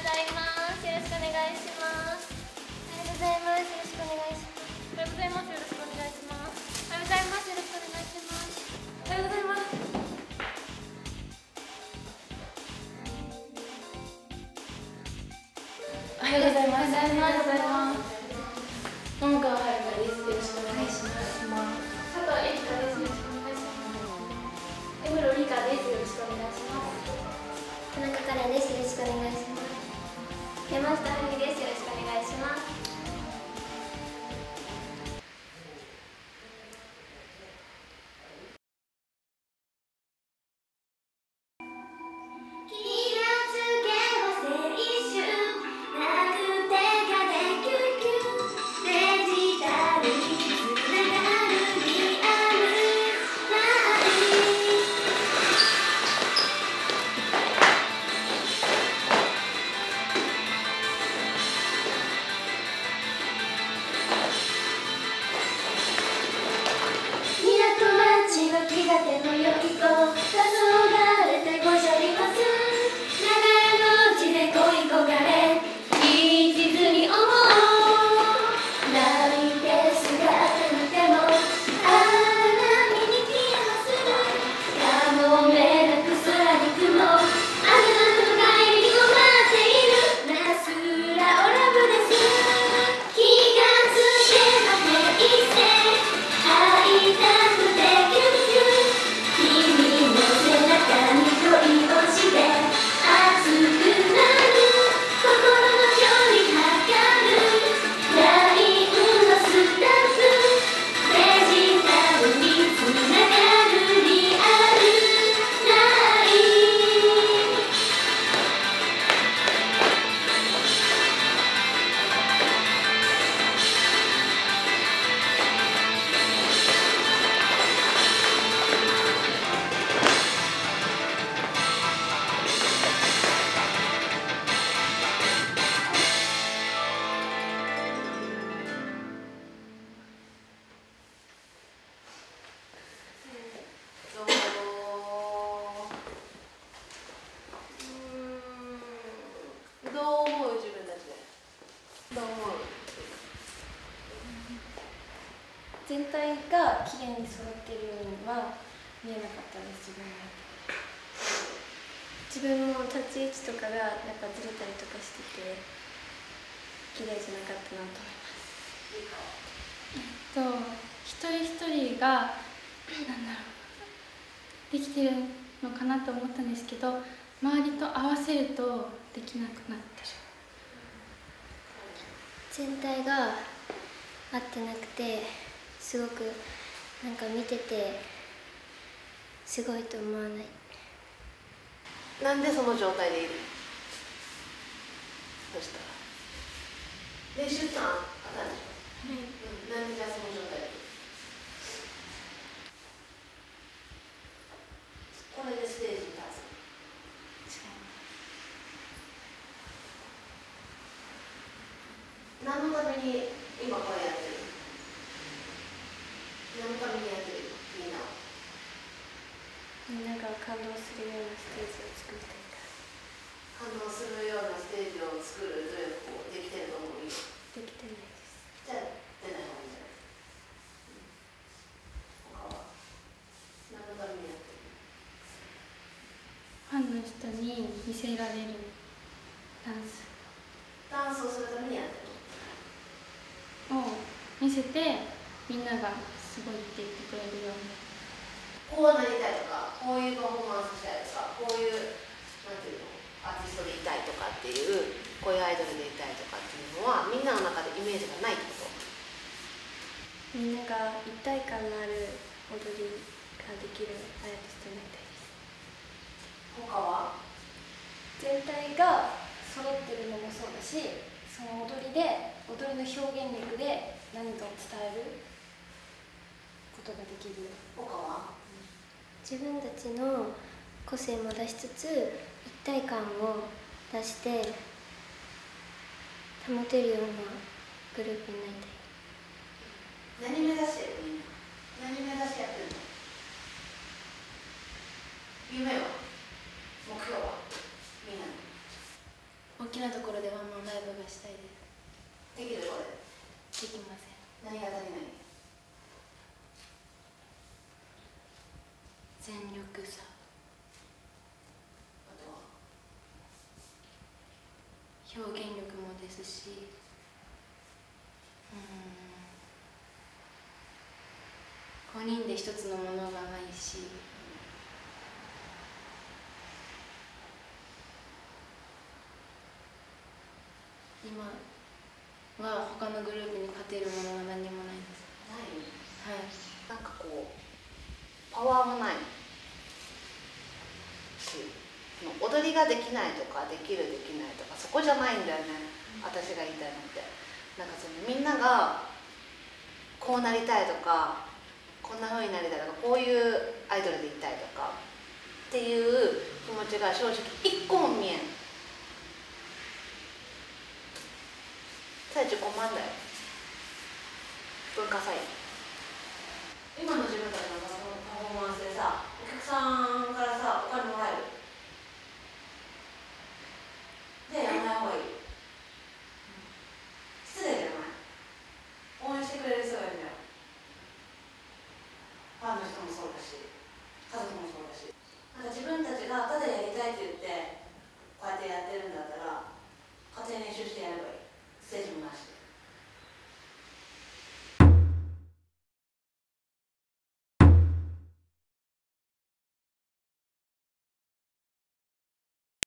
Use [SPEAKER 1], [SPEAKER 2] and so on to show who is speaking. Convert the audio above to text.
[SPEAKER 1] ざいます。よろしくお願いします。おはようございます。よろしくお願いします。おはようございます。よろしくお願いします。おはようございます。よろしくお願いします。おはようございます。おはようございます。おはようございます。桃川はるかです。よろしくお願いします。佐藤えりかです。よろしくお願いします。江室理香です。よろしくお願いします。田中カレンです。よろしくお願いします。山下はるみです。よろしくお願いします。全体が綺麗に揃っているようには見えなかったです。自分も立ち位置とかがやっぱずれたりとかしてて綺麗じゃなかったなと思います。一人一人ができてるのかなと思ったんですけど、周りと合わせるとできなくなってる。全体が合ってなくてすごくなんか見ててすごいと思わない。
[SPEAKER 2] なんでその状態でいる？そしたら練習あったんでしょ？はい。なんでじゃあその状態でいる？これでステージに立つ。何のために今これやってる？何のためにやってる？みんなは。
[SPEAKER 1] みんなが感動するようなステージを作りたいから。
[SPEAKER 2] 感動するようなステージを作る努力をできてると思う？
[SPEAKER 1] できてないです。
[SPEAKER 2] じゃあ出ない方がいいんじゃない？他は何のためにやってる？
[SPEAKER 1] ファンの人に見せられるダンス。
[SPEAKER 2] ダンスをするためにやってる
[SPEAKER 1] を見せてみんながすごいって言ってくれるように。
[SPEAKER 2] こうなりたいとか、こういうパフォーマンスしたいとか、こういうなんていうのアーティストでいたいとかっていう、こういうアイドルでいたいとかっていうのはみんなの中でイメージがないってこと？
[SPEAKER 1] みんなが一体感のある踊りができるアーティストになりたいです。
[SPEAKER 2] 他は？
[SPEAKER 1] 全体が揃ってるのもそうだし、その踊りの表現力で何かを伝えることができる。
[SPEAKER 2] 他は？
[SPEAKER 1] 自分たちの個性も出しつつ一体感を出して保てるようなグループになりたい。
[SPEAKER 2] 何目指してる？みんな何目指してやってるの？夢は？目標は？みんな
[SPEAKER 1] 大ききなところでワンマンライブがしたいです。
[SPEAKER 2] できるこれ。
[SPEAKER 1] できません。
[SPEAKER 2] 何が足りない？
[SPEAKER 1] 全力さ。
[SPEAKER 2] あとは
[SPEAKER 1] 表現力もですし、5人で一つのものがないし、今は他のグループに勝てるものは何もないです。
[SPEAKER 2] ない。
[SPEAKER 1] はい。
[SPEAKER 2] なんかこうパワーもないし、踊りができないとかできるできないとかそこじゃないんだよね、私が言いたいのって。なんかそのみんながこうなりたいとかこんな風になりたいとかこういうアイドルでいたいとかっていう気持ちが正直一個も見えん。さえ自己満だよ、文化祭。今の自分たちのパフォーマンスでさ、お客さんからさお金もらえる。でやらない方がいい。失礼じゃない？応援してくれる人がいるんだよ。ファンの人もそうだし、家族もそうだし。なんか自分たちがただやりたいって言ってこうやってやってるんだったら、家庭練習してやればいい。ステージもなし。